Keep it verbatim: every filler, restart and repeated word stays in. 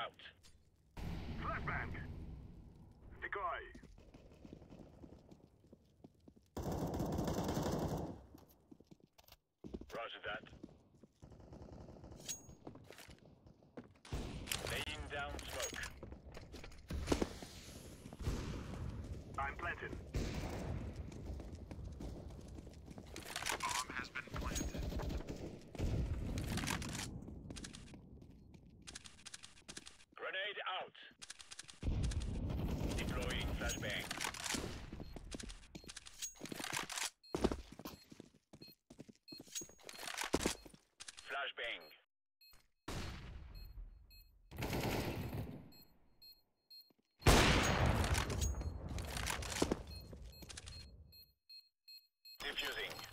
out. Flashbang! Decoy! Roger that. Laying down smoke. I'm planted. Bomb has been planted. Grenade out. Deploying flashbang. Flashbang. Defusing.